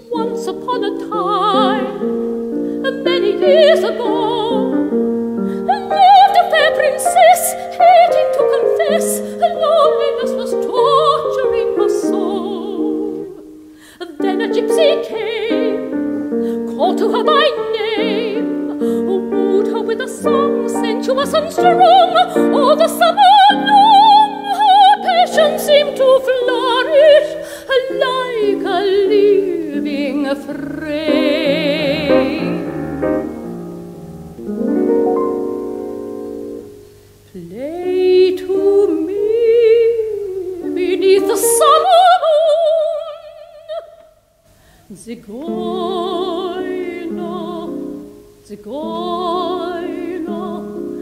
Once upon a time, many years ago, lived a fair princess, hating to confess, loneliness was torturing her soul. Then a gypsy came, called to her by name, wooed her with a song, sensuous and strong. All the summer long, her passion seemed to flourish like a living frame. Play to me beneath the summer moon, Zigeuner, Zigeuner,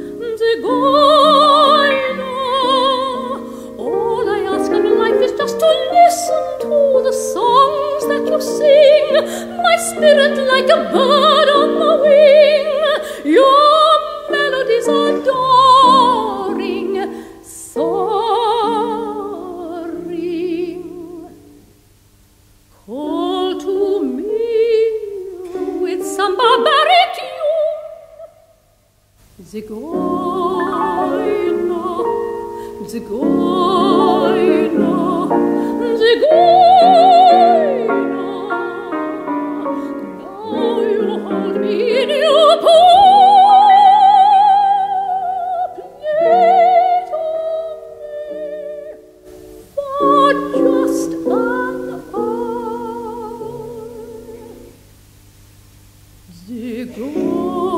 Zigeuner. All I ask of life is just to listen to the songs that you sing, my spirit like a bird on the wing. Your melodies adoring, soaring. Call to me with some barbaric tune, Zigeuner, Zigeuner, Zigeuner. Now you hold me in your paw, play to me for just an hour, Zigeuner.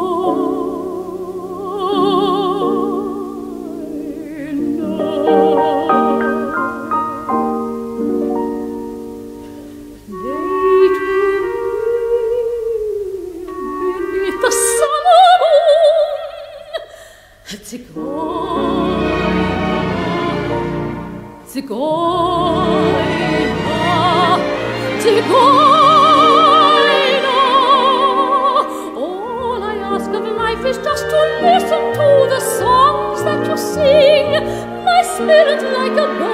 Zigeuner, Zigeuner, Zigeuner. All I ask of life is just to listen to the songs that you sing, my spirit like a bird